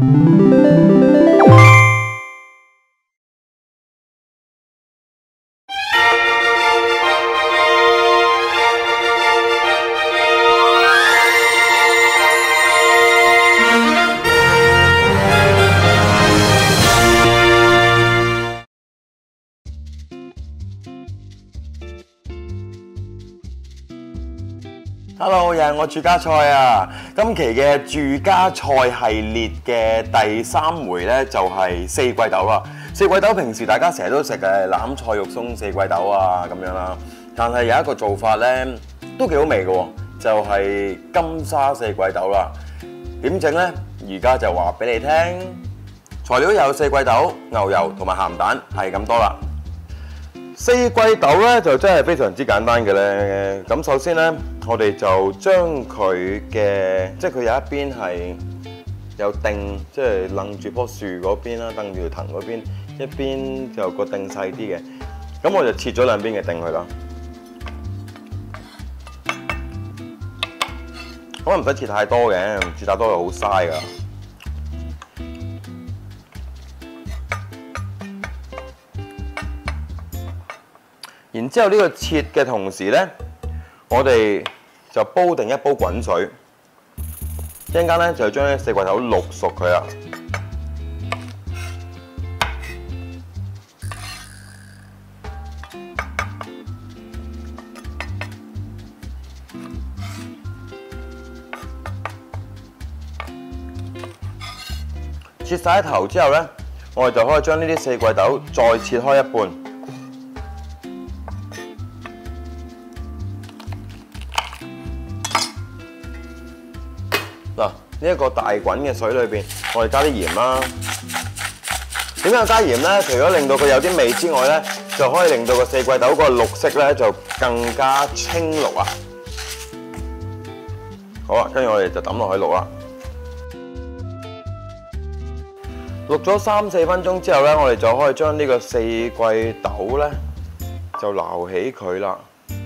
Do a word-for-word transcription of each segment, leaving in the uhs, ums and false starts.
Hello， 又係我住家菜啊！今期嘅住家菜系列嘅第三回咧，就係四季豆啦。四季豆平時大家成日都食嘅欖菜肉鬆四季豆啊咁樣啦，但係有一個做法咧都幾好味嘅喎，就係金沙四季豆啦。點整咧？而家就話俾你聽。材料有四季豆、牛油同埋鹹蛋，係咁多啦。四季豆咧就真係非常之簡單嘅咧。咁首先咧，我哋就將佢嘅，即係佢有一邊係有釘，即係楞住棵樹嗰邊啦，釘住條藤嗰邊，一邊就個釘細啲嘅。咁我就切咗兩邊嘅釘佢啦。咁唔使切太多嘅，切太多就好嘥㗎。然之後呢個切嘅同時咧，我哋就煲定一煲滾水，一陣間咧就將啲四季豆淥熟佢啦。切晒頭之後咧，我哋就可以將呢啲四季豆再切開一半。嗱，呢一個大滾嘅水裏邊，我哋加啲鹽啦。點解加鹽咧？除咗令到佢有啲味之外咧，就可以令到個四季豆嗰個綠色咧就更加青綠啊！好啊，跟住我哋就抌落去淥啦。淥咗三四分鐘之後咧，我哋就可以將呢個四季豆咧就撈起佢啦。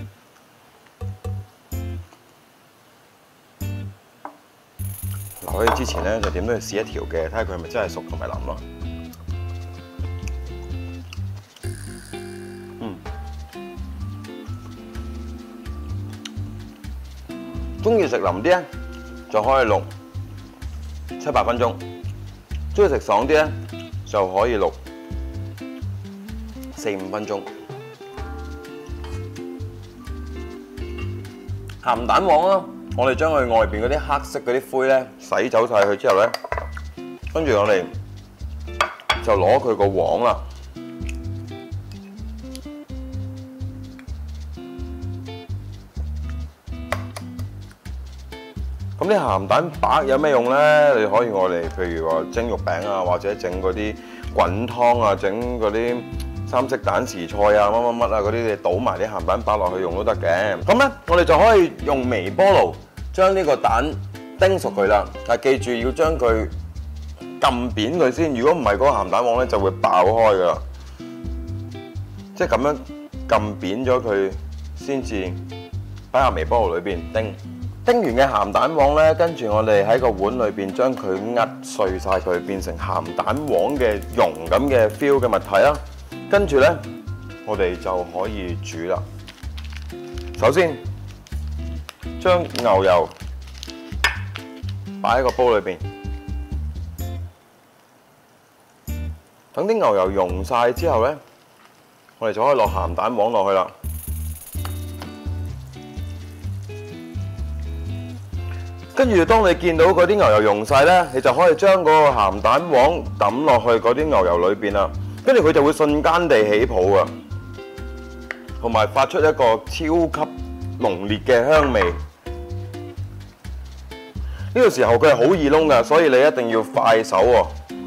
撈起之前咧，就點都要試一條嘅，睇下佢係咪真係熟同埋腍咯。嗯，中意食腍啲咧，就可以淥七八分鐘；中意食爽啲咧，就可以淥四五分鐘。鹹蛋黃啦。我哋將佢外邊嗰啲黑色嗰啲灰咧洗走晒佢之後咧，跟住我哋就攞佢個黃啦。咁啲鹹蛋白有咩用咧？你可以我哋譬如話蒸肉餅啊，或者整嗰啲滾湯啊，整嗰啲三色蛋時菜啊，乜乜乜啊嗰啲，你倒埋啲鹹蛋白落去用都得嘅。咁咧，我哋就可以用微波爐將呢個蛋叮熟佢啦，但係記住要將佢撳扁佢先，如果唔係嗰個鹹蛋黃咧就會爆開噶啦。即係咁樣撳扁咗佢先至擺入微波爐裏邊叮。叮完嘅鹹蛋黃咧，跟住我哋喺個碗裏邊將佢壓碎晒佢，變成鹹蛋黃嘅蓉咁嘅 feel 嘅物體啦。跟住咧，我哋就可以煮啦。首先，將牛油擺喺個煲裏邊，等啲牛油溶晒之後咧，我哋就可以落鹹蛋黃落去啦。跟住，當你見到嗰啲牛油溶晒咧，你就可以將嗰個鹹蛋黃抌落去嗰啲牛油裏邊啦。跟住佢就會瞬間地起泡啊，同埋發出一個超級濃烈嘅香味。呢個時候佢係好易燶㗎，所以你一定要快手喎。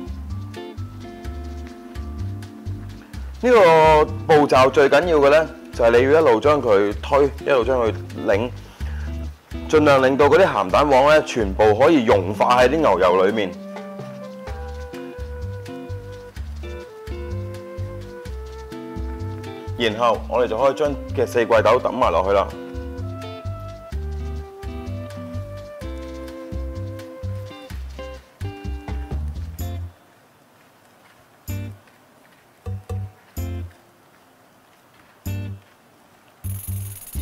呢個步驟最緊要嘅咧，就係你要一路將佢推，一路將佢擰，盡量令到嗰啲鹹蛋黃咧全部可以溶化喺啲牛油裡面。然後我哋就可以將嘅四季豆抌埋落去啦。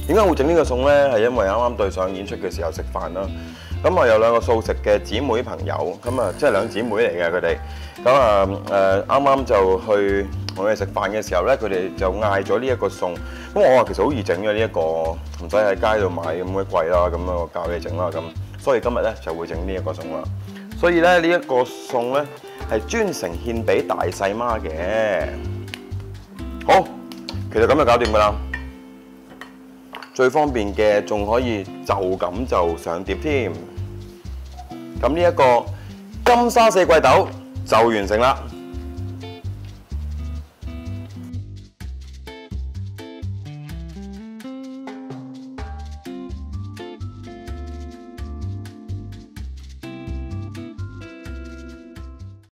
點解會整呢個餸呢？係因為啱啱對上演出嘅時候食飯啦。咁啊有兩個素食嘅姊妹朋友，咁啊即係兩姊妹嚟嘅佢哋。咁啊誒啱啱就去同佢哋食飯嘅時候咧，佢哋就嗌咗呢一個餸。咁我話其實好易整嘅呢一個，唔使喺街度買咁鬼貴啦。咁啊我教你整啦咁。所以今日咧就會整呢一個餸啦。所以咧呢一個餸咧係專程獻俾大細媽嘅。好，其實咁就搞掂㗎啦。最方便嘅仲可以就咁就上碟添。咁呢一個金沙四季豆就完成啦。